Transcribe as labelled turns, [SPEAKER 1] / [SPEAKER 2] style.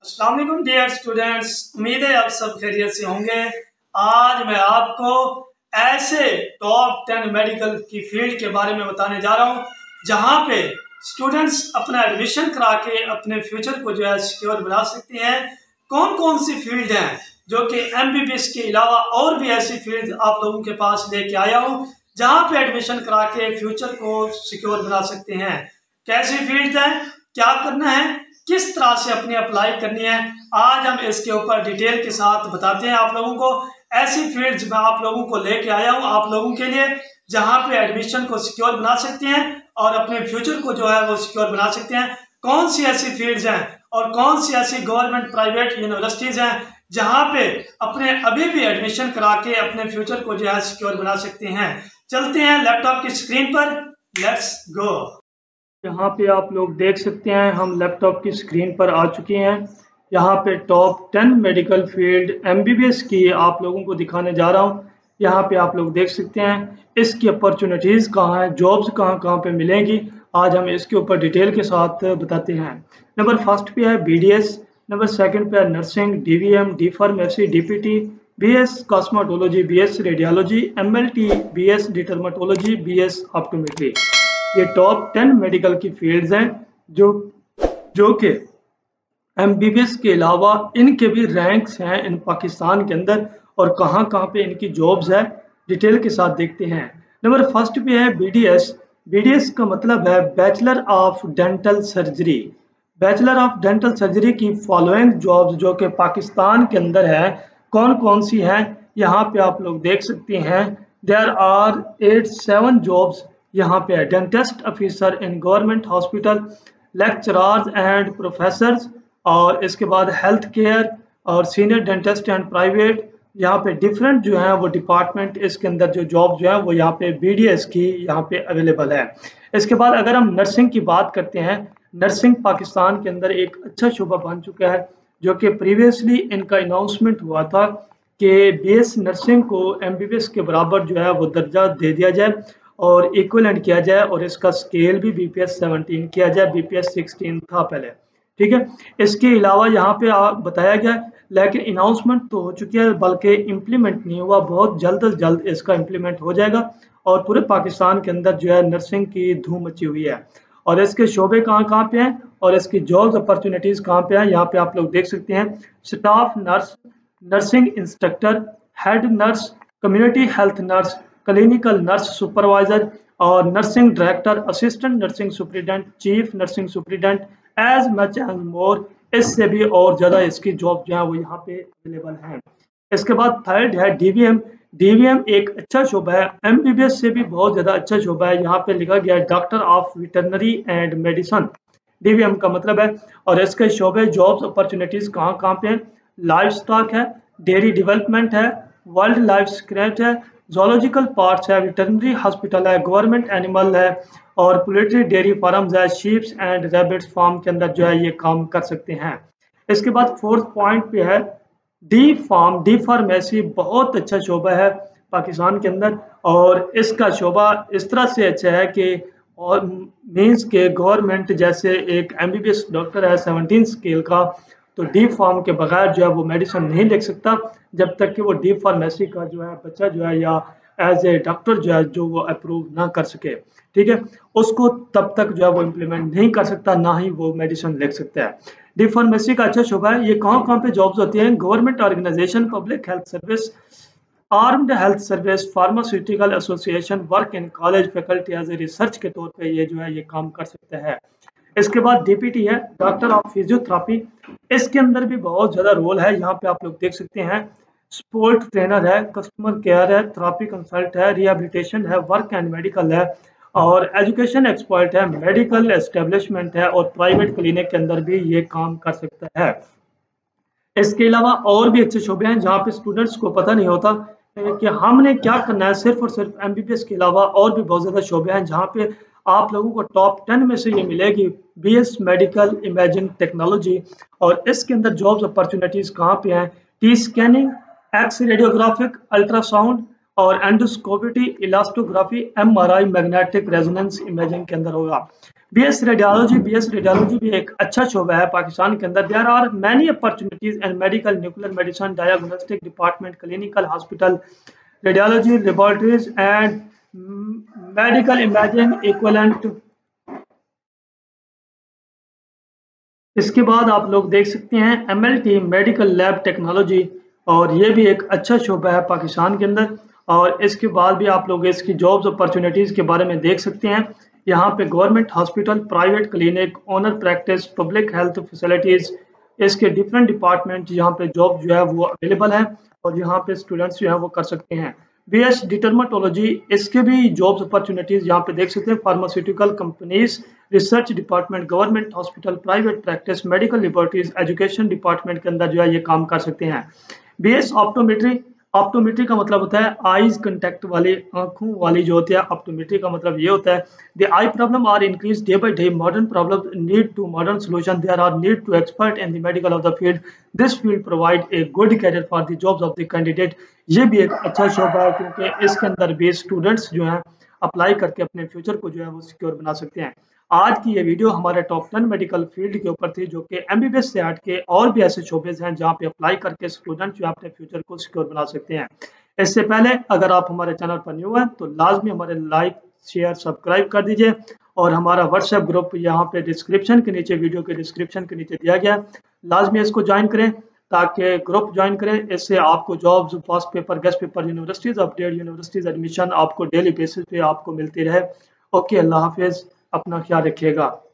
[SPEAKER 1] अस्सलाम वालेकुम dear students, उम्मीद है आप सब खैरियत से होंगे। आज मैं आपको ऐसे टॉप 10 मेडिकल की फील्ड के बारे में बताने जा रहा हूँ जहाँ पे स्टूडेंट्स अपना एडमिशन करा के अपने फ्यूचर को जो है सिक्योर बना सकते हैं। कौन कौन सी फील्ड हैं जो कि एमबीबीएस के अलावा और भी ऐसी फील्ड आप लोगों के पास लेके आया हूँ जहाँ पे एडमिशन करा के फ्यूचर को सिक्योर बना सकते हैं। कैसी फील्ड है, क्या करना है, किस तरह से अपनी अप्लाई करनी है, आज हम इसके ऊपर डिटेल के साथ बताते हैं आप लोगों को। ऐसी फील्ड्स मैं आप लोगों को लेके आया हूँ आप लोगों के लिए जहाँ पे एडमिशन को सिक्योर बना सकते हैं और अपने फ्यूचर को जो है वो सिक्योर बना सकते हैं। कौन सी ऐसी फील्ड्स हैं और कौन सी ऐसी गवर्नमेंट प्राइवेट यूनिवर्सिटीज हैं जहाँ पे अपने अभी भी एडमिशन करा के अपने फ्यूचर को जो है सिक्योर बना सकते हैं। चलते हैं लैपटॉप की स्क्रीन पर, लेट्स गो। यहाँ पे आप लोग देख सकते हैं हम लैपटॉप की स्क्रीन पर आ चुके हैं। यहाँ पे टॉप 10 मेडिकल फील्ड एमबीबीएस की आप लोगों को दिखाने जा रहा हूँ। यहाँ पे आप लोग देख सकते हैं इसकी अपॉर्चुनिटीज़ कहाँ हैं, जॉब्स कहाँ कहाँ पे मिलेंगी, आज हम इसके ऊपर डिटेल के साथ बताते हैं। नंबर फर्स्ट पे है बीडीएस, नंबर सेकंड पे है nursing, DVM, D pharmacy, DPT, BS cosmetology, BS radiology, MLT, BS dermatology, BS optometry. ये टॉप 10 मेडिकल की फील्ड्स हैं जो जो कि एमबीबीएस के अलावा इनके भी रैंक्स हैं इन पाकिस्तान के अंदर और कहाँ कहाँ पे इनकी जॉब्स है डिटेल के साथ देखते हैं। नंबर फर्स्ट पे है बीडीएस। बीडीएस का मतलब है bachelor of dental surgery. Bachelor of dental surgery की फॉलोइंग जॉब्स जो कि पाकिस्तान के अंदर है कौन कौन सी हैं यहाँ पे आप लोग देख सकते हैं। देयर आर 7 जॉब्स यहाँ पे है। Dentist officer in government hospital, lecturers and professors, और इसके बाद हेल्थ केयर और सीनियर डेंटिस्ट एंड प्राइवेट। यहाँ पे डिफरेंट जो है वो डिपार्टमेंट इसके अंदर जो जॉब जो है वो यहाँ पे बीडीएस की यहाँ पे अवेलेबल है। इसके बाद अगर हम नर्सिंग की बात करते हैं, नर्सिंग पाकिस्तान के अंदर एक अच्छा शोबा बन चुका है जो कि प्रीवियसली इनका अनाउंसमेंट हुआ था कि बीएस नर्सिंग को एमबीबीएस के बराबर जो है वो दर्जा दे दिया जाए और इक्विवेलेंट किया जाए और इसका स्केल भी बीपीएस 17 किया जाए, बीपीएस 16 था पहले। ठीक है, इसके अलावा यहाँ पे बताया गया लेकिन अनाउंसमेंट तो हो चुकी है बल्कि इम्प्लीमेंट नहीं हुआ, बहुत जल्द से जल्द इसका इम्प्लीमेंट हो जाएगा और पूरे पाकिस्तान के अंदर जो है नर्सिंग की धूम मची हुई है। और इसके शोबे कहाँ कहाँ पे हैं और इसकी जॉब्स अपॉर्चुनिटीज कहाँ पे हैं यहाँ पे आप लोग देख सकते हैं। Staff nurse, nursing instructor, head nurse, community health nurse, clinical nurse supervisor और nursing director, assistant nursing superintendent, chief nursing superintendent, as much and more. इससे भी और ज़्यादा इसकी जॉब जो है वो यहाँ पे अवेलेबल हैं। इसके बाद थर्ड है डीवीएम। डीवीएम एक अच्छा शोबा है, एमबीबीएस से भी बहुत ज़्यादा अच्छा शोबा है। यहाँ पे लिखा गया है doctor of veterinary and medicine, DVM का मतलब है। और इसके शोबे जॉब्स अपॉर्चुनिटीज़ कहाँ कहाँ पे हैं, लाइफ स्टॉक है, डेयरी डेवलपमेंट है, वाइल्ड लाइफ स्क्रेच है, जोलॉजिकल पार्ट्स है, वेटरनरी हॉस्पिटल है, गवर्नमेंट एनिमल है और पोल्ट्री डेयरी फार्म्स है, शीप्स एंड रैबिट्स फार्म के अंदर जो है ये काम कर सकते हैं। इसके बाद फोर्थ पॉइंट पे है डी फार्म। डी फार्मेसी बहुत अच्छा शोबा है पाकिस्तान के अंदर और इसका शोबा इस तरह से अच्छा है कि और मीन्स के गवर्नमेंट जैसे एक एमबीबीएस डॉक्टर है 17 स्केल का, तो डी फार्म के बगैर जो है वो मेडिसिन नहीं लिख सकता जब तक कि वो डी फार्मेसी का जो है बच्चा जो है या एज ए डॉक्टर जो है जो वो अप्रूव ना कर सके, ठीक है, उसको तब तक जो है वो इम्प्लीमेंट नहीं कर सकता, ना ही वो मेडिसिन लिख सकता है। डी फार्मेसी का अच्छा शोबा है। ये कहाँ कहाँ पे जॉब्स होती हैं, government organization, public health service, armed health service, pharmaceutical association, work in college faculty as a research के तौर पे ये जो है ये काम कर सकता है। इसके बाद डीपीटी है, डॉक्टर ऑफ फिजियोथेरेपी। इसके अंदर भी बहुत ज़्यादा रोल है, यहाँ पे आप लोग देख सकते हैं। स्पोर्ट ट्रेनर है, कस्टमर केयर है, थेरेपी कंसल्ट है, रिहेबिलिटेशन है, वर्क एंड मेडिकल है और एजुकेशन एक्सपर्ट है, मेडिकल एस्टेब्लिशमेंट है और प्राइवेट क्लिनिक के अंदर भी ये काम कर सकता है। इसके अलावा और भी अच्छे शोबे हैं जहाँ पे स्टूडेंट्स को पता नहीं होता कि हमने क्या करना है। सिर्फ और सिर्फ एमबीबीएस के अलावा और भी बहुत ज़्यादा शोबे हैं जहाँ पे आप लोगों को टॉप 10 में से ये मिलेगी बीएस मेडिकल इमेजिंग टेक्नोलॉजी। और इसके अंदर जॉब्स अपॉर्चुनिटीज़ कहाँ पे हैं, T scanning, X radiographic, ultrasound और endoscopy, elastography, MRI, magnetic resonance imaging के अंदर होगा। बीएस रेडियोलॉजी भी एक अच्छा शोबा है पाकिस्तान के अंदर। There are many opportunities in medical, nuclear medicine, diagnostic department, clinical hospital, radiology laboratories and medical imaging equivalent. इसके बाद आप लोग देख सकते हैं MLT, मेडिकल लैब टेक्नोलॉजी, और ये भी एक अच्छा शोबा है पाकिस्तान के अंदर। और इसके बाद भी आप लोग इसकी जॉब्स अपॉर्चुनिटीज़ के बारे में देख सकते हैं। यहाँ पे government hospital, private clinic, owner practice, public health facilities, इसके डिफरेंट डिपार्टमेंट यहाँ पे जॉब जो है वो अवेलेबल है और यहाँ पे स्टूडेंट्स जो है वो कर सकते हैं। BS डिटर्मेटोलॉजी, इसके भी जॉब्स अपॉर्चुनिटीज़ यहाँ पे देख सकते हैं। Pharmaceutical companies, research department, government hospital, private practice, medical laboratories, education department के अंदर जो है ये काम कर सकते हैं। BS ऑप्टोमेट्री, ऑप्टोमेट्री का मतलब होता है आईज कंटेक्ट वाली, आंखों वाली जो होती है। ऑप्टोमेट्री का मतलब ये होता है the eye problem are increase day by day, modern problem need to modern solution, there are need to expert in the medical of the field, this field provide a good career for the jobs of the candidate. ये भी एक अच्छा शोबा है क्योंकि इसके अंदर भी students जो हैं अप्लाई करके अपने फ्यूचर को जो है वो सिक्योर बना सकते हैं। आज की ये वीडियो हमारे टॉप 10 मेडिकल फील्ड के ऊपर थी, जो कि MBBS से हट के और भी ऐसे शोबेज हैं जहां पे अप्लाई करके स्टूडेंट जो अपने फ्यूचर को सिक्योर बना सकते हैं। इससे पहले अगर आप हमारे चैनल पर न्यू हैं तो लाजमी हमारे लाइक, शेयर, सब्सक्राइब कर दीजिए और हमारा व्हाट्सएप ग्रुप यहाँ पे डिस्क्रिप्शन के नीचे, वीडियो के डिस्क्रिप्शन के नीचे दिया गया है, लाजमी इसको ज्वाइन करें ताकि ग्रुप ज्वाइन करें। इससे आपको jobs, first paper, guest paper, universities update, universities admission आपको डेली बेसिस पे आपको मिलती रहे। ओके, अल्लाह हाफिज, अपना ख्याल रखिएगा।